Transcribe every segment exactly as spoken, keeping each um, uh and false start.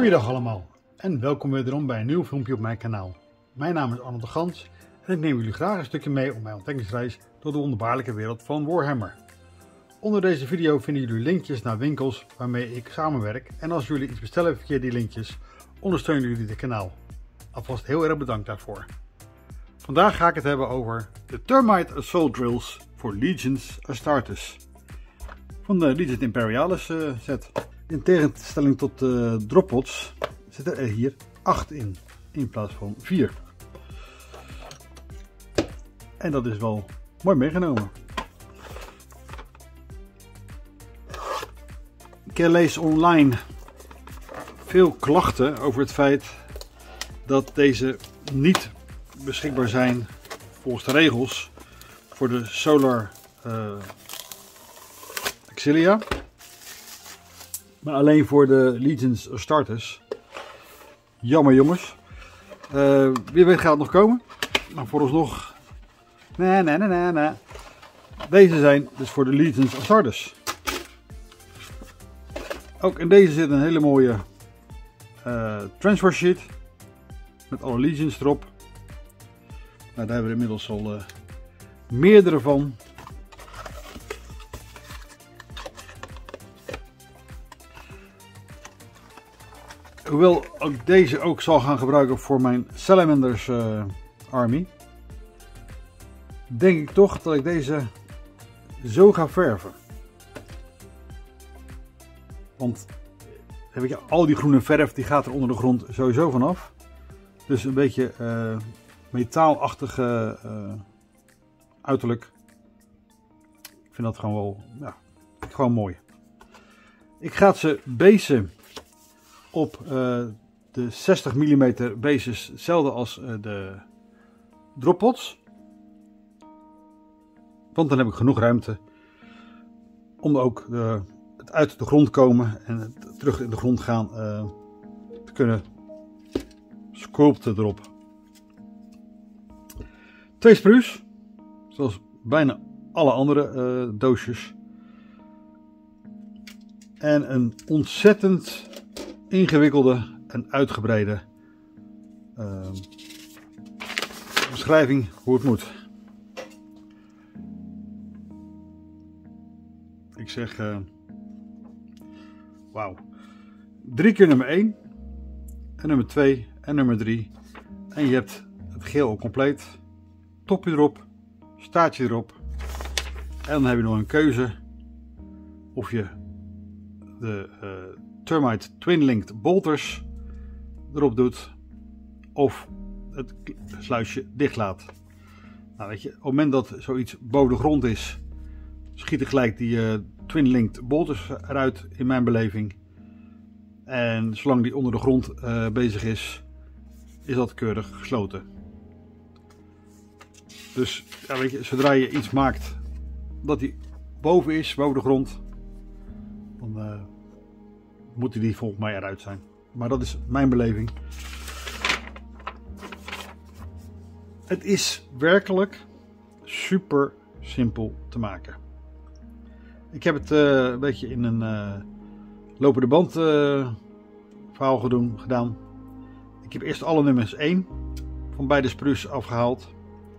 Goeiedag allemaal en welkom wederom bij een nieuw filmpje op mijn kanaal. Mijn naam is Arnold de Gans en ik neem jullie graag een stukje mee op mijn ontdekkingsreis door de wonderbaarlijke wereld van Warhammer. Onder deze video vinden jullie linkjes naar winkels waarmee ik samenwerk en als jullie iets bestellen via die linkjes ondersteunen jullie dit kanaal. Alvast heel erg bedankt daarvoor. Vandaag ga ik het hebben over de Termite Assault Drills voor Legions Astartes van de Legions Imperialis uh, set. In tegenstelling tot de droppots zitten er hier acht in, in plaats van vier. En dat is wel mooi meegenomen. Ik lees online veel klachten over het feit dat deze niet beschikbaar zijn volgens de regels voor de Solar uh, Auxilia. Maar alleen voor de Legions Astartes. Jammer jongens. Uh, wie weet gaat het nog komen. Maar vooralsnog. Nee, nee, nee, nee, nee. Deze zijn dus voor de Legions Astartes. Ook in deze zit een hele mooie uh, transfer sheet. Met alle Legions erop. Nou, daar hebben we inmiddels al uh, meerdere van. Hoewel ik deze ook zal gaan gebruiken voor mijn Salamanders uh, army, denk ik toch dat ik deze zo ga verven. Want heb ik, al die groene verf die gaat er onder de grond sowieso vanaf. Dus een beetje uh, metaalachtige uh, uiterlijk. Ik vind dat gewoon wel ja, gewoon mooi. Ik ga ze basen op uh, de zestig millimeter bases, hetzelfde als uh, de droppots. Want dan heb ik genoeg ruimte om ook de, het uit de grond komen en het terug in de grond gaan uh, te kunnen sculpten erop. Twee sprues, zoals bijna alle andere uh, doosjes. En een ontzettend ingewikkelde en uitgebreide uh, beschrijving hoe het moet. Ik zeg uh, wauw. Drie keer nummer één en nummer twee en nummer drie en je hebt het geheel al compleet. Topje erop, staartje erop en dan heb je nog een keuze of je de uh, Termite Twin Linked Bolters erop doet of het sluisje dicht laat. Nou weet je, op het moment dat zoiets boven de grond is, schieten gelijk die uh, Twin Linked Bolters eruit in mijn beleving. En zolang die onder de grond uh, bezig is, is dat keurig gesloten. Dus ja, weet je, zodra je iets maakt dat die boven is, boven de grond, dan uh, moeten die volgens mij eruit zijn. Maar dat is mijn beleving. Het is werkelijk super simpel te maken. Ik heb het uh, een beetje in een uh, lopende band uh, verhaal gedoen, gedaan. Ik heb eerst alle nummers één van beide sprues afgehaald.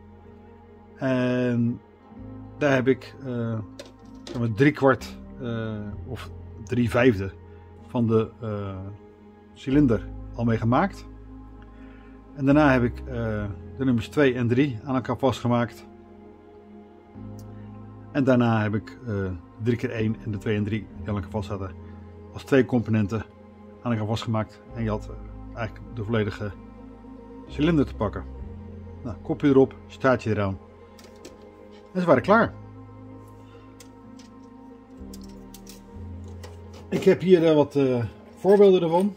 En daar heb ik uh, drie kwart uh, of drie vijfde van de uh, cilinder al mee gemaakt. En daarna heb ik uh, de nummers twee en drie aan elkaar vastgemaakt. En daarna heb ik uh, drie keer één en de twee en drie die aan elkaar vast zaten als twee componenten aan elkaar vastgemaakt. En je had uh, eigenlijk de volledige cilinder te pakken. Nou, kopje erop, staartje eraan. En ze waren klaar. Ik heb hier uh, wat uh, voorbeelden ervan.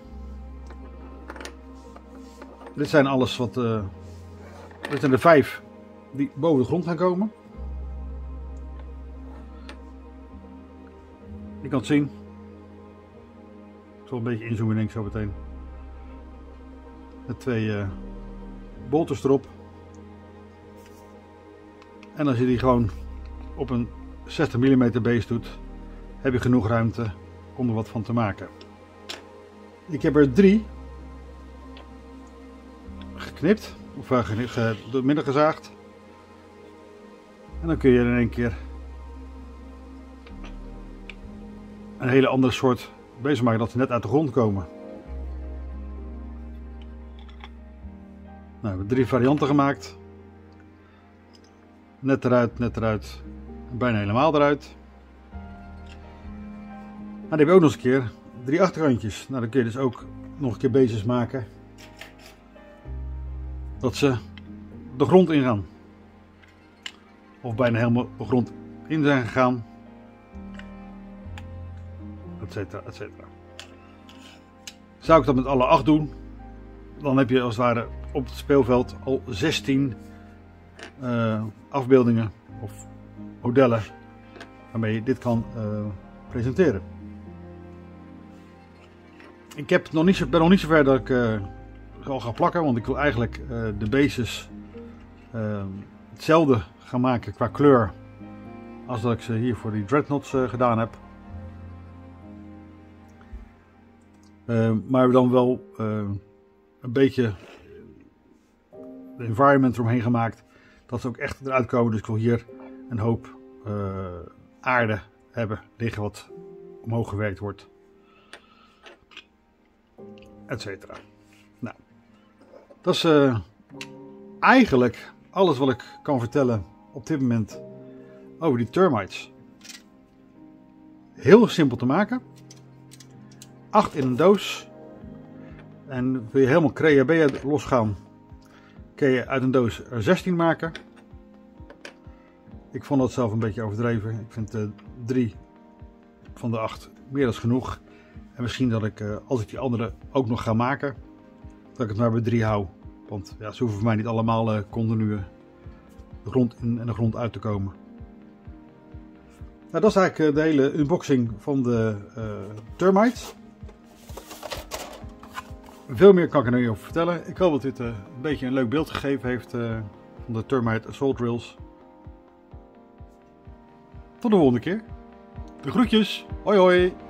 Dit zijn alles wat. Uh, dit zijn de vijf die boven de grond gaan komen. Je kan het zien. Ik zal een beetje inzoomen denk ik zo meteen. Met twee uh, bolters erop. En als je die gewoon op een zestig millimeter base doet, heb je genoeg ruimte om er wat van te maken. Ik heb er drie geknipt, of uh, ge, ge, door midden gezaagd. En dan kun je in één keer een hele andere soort bezig maken, dat ze net uit de grond komen. Nou, we hebben drie varianten gemaakt. Net eruit, net eruit, bijna helemaal eruit. Maar dan heb je ook nog eens een keer drie achterkantjes. Nou, dan kun je dus ook nog een keer beestjes maken dat ze de grond ingaan. Of bijna helemaal de grond in zijn gegaan. Etcetera, etcetera. Zou ik dat met alle acht doen, dan heb je als het ware op het speelveld al zestien uh, afbeeldingen of modellen waarmee je dit kan uh, presenteren. Ik heb nog niet zo, ben nog niet zo ver dat ik uh, al ga plakken, want ik wil eigenlijk uh, de bases uh, hetzelfde gaan maken qua kleur als dat ik ze hier voor die dreadnoughts uh, gedaan heb. Uh, maar dan wel uh, een beetje de environment eromheen gemaakt, dat ze ook echt eruit komen. Dus ik wil hier een hoop uh, aarde hebben liggen wat omhoog gewerkt wordt, etcetera. Nou, dat is uh, eigenlijk alles wat ik kan vertellen op dit moment over die termites. Heel simpel te maken. acht in een doos. En wil je helemaal creabea losgaan, kun je uit een doos er zestien maken. Ik vond dat zelf een beetje overdreven. Ik vind uh, drie van de acht meer dan genoeg. En misschien dat ik, uh, als ik die andere ook nog ga maken, dat ik het maar bij drie hou. Want ja, ze hoeven voor mij niet allemaal uh, continu de grond in en de grond uit te komen. Nou, dat is eigenlijk uh, de hele unboxing van de uh, termites. Veel meer kan ik er nog niet over vertellen. Ik hoop dat dit uh, een beetje een leuk beeld gegeven heeft uh, van de Termite Assault Drills. Tot de volgende keer. De groetjes. Hoi hoi.